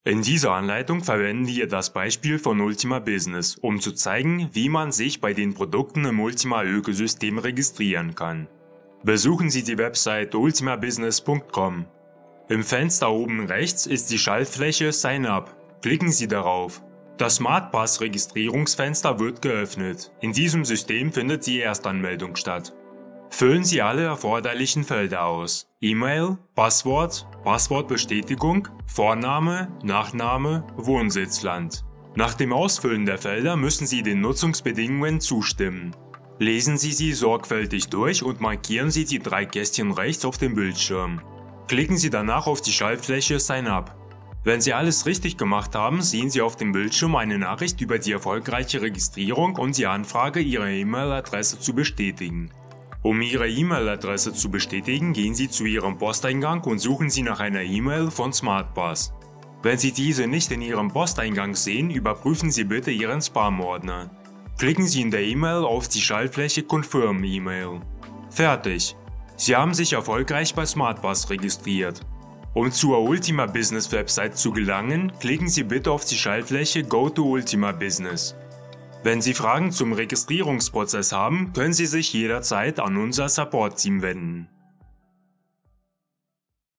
In dieser Anleitung verwenden wir das Beispiel von Ultima Business, um zu zeigen, wie man sich bei den Produkten im Ultima-Ökosystem registrieren kann. Besuchen Sie die Website ultimabusiness.com. Im Fenster oben rechts ist die Schaltfläche Sign Up. Klicken Sie darauf. Das SmartPass-Registrierungsfenster wird geöffnet. In diesem System findet die Erstanmeldung statt. Füllen Sie alle erforderlichen Felder aus: E-Mail, Passwort, Passwortbestätigung, Vorname, Nachname, Wohnsitzland. Nach dem Ausfüllen der Felder müssen Sie den Nutzungsbedingungen zustimmen. Lesen Sie sie sorgfältig durch und markieren Sie die 3 Kästchen rechts auf dem Bildschirm. Klicken Sie danach auf die Schaltfläche Sign Up. Wenn Sie alles richtig gemacht haben, sehen Sie auf dem Bildschirm eine Nachricht über die erfolgreiche Registrierung und die Anfrage, Ihre E-Mail-Adresse zu bestätigen. Um Ihre E-Mail-Adresse zu bestätigen, gehen Sie zu Ihrem Posteingang und suchen Sie nach einer E-Mail von SmartPass. Wenn Sie diese nicht in Ihrem Posteingang sehen, überprüfen Sie bitte Ihren Spam-Ordner. Klicken Sie in der E-Mail auf die Schaltfläche Confirm E-Mail. Fertig! Sie haben sich erfolgreich bei SmartPass registriert. Um zur Ultima Business Website zu gelangen, klicken Sie bitte auf die Schaltfläche Go to Ultima Business. Wenn Sie Fragen zum Registrierungsprozess haben, können Sie sich jederzeit an unser Support-Team wenden.